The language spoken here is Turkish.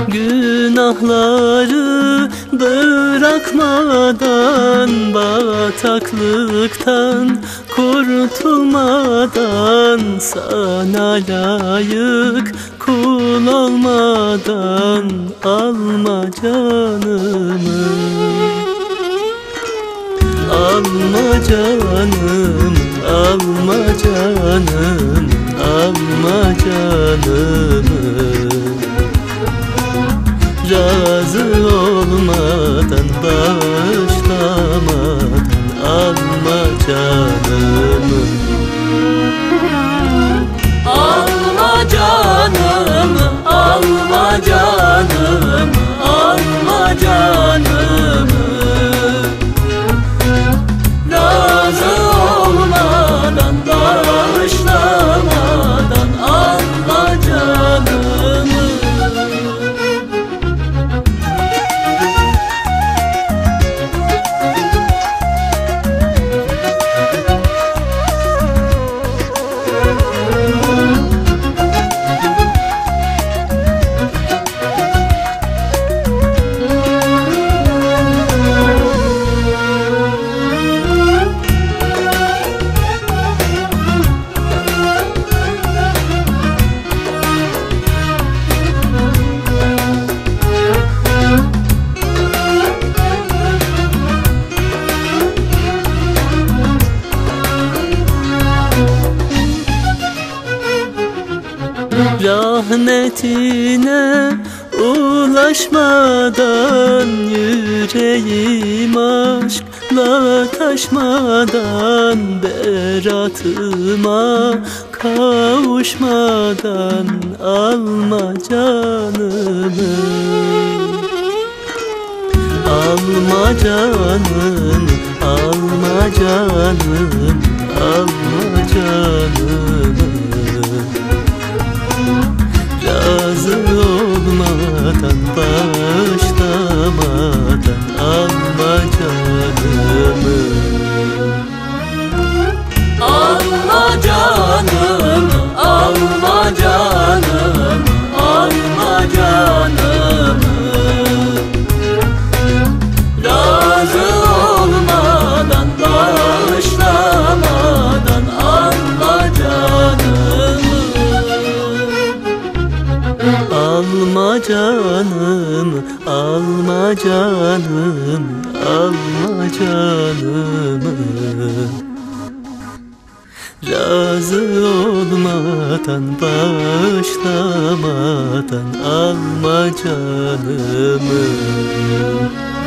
Günahları bırakmadan, bataklıktan kurtulmadan, sana layık kul olmadan alma canımı. Alma canım, alma canım, alma canımı. Razı olmadan, bağışlamadan alma canımı. Alma canımı, alma canımı, alma canımı. Razı olmadan, bağışlamadan alma canımı. Rahmetine ulaşmadan, yüreğim aşkla taşmadan, beratıma kavuşmadan alma canımı. Alma canım, alma canım, alma canımı. Razı olmadan, bağışlamadan alma canımı. Alma canım, alma canım, alma canımı. Razı olmadan, bağışlamadan alma canımı. Alma canım, alma canım, alma canımı. Razı olmadan, bağışlamadan alma canımı.